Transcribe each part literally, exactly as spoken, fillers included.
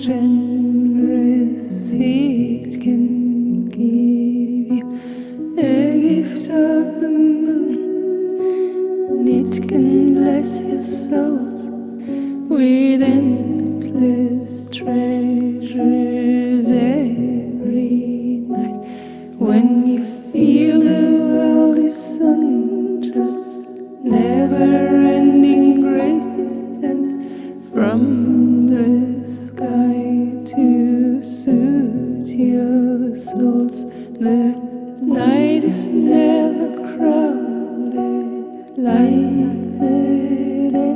generous it can give you a gift of the moon. It can bless your souls with endless treasures every night. When you feel the world is unjust, never-ending grace descends from the sky to soothe your souls. The night is never crowded like the day.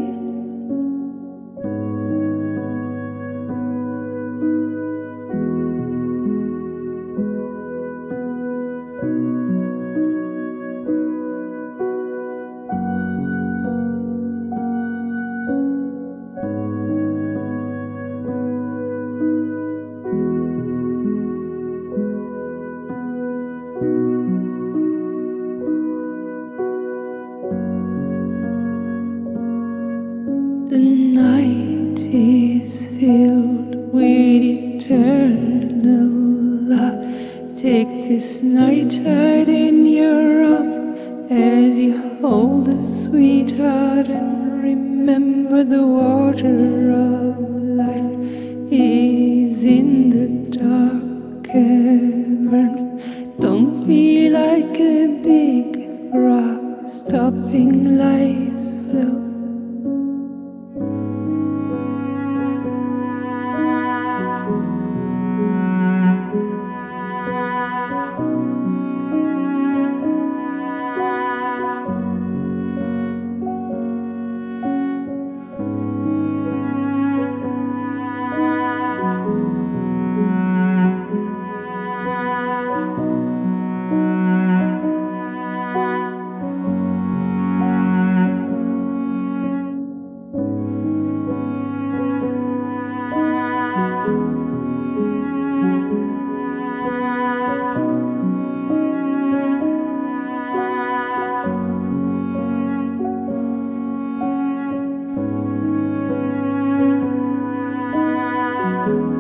The night is filled with eternal love. Take this night tide in your arms as you hold the sweetheart, and remember the water of life is in the dark caverns. Don't be like a big rock stopping life's flow. you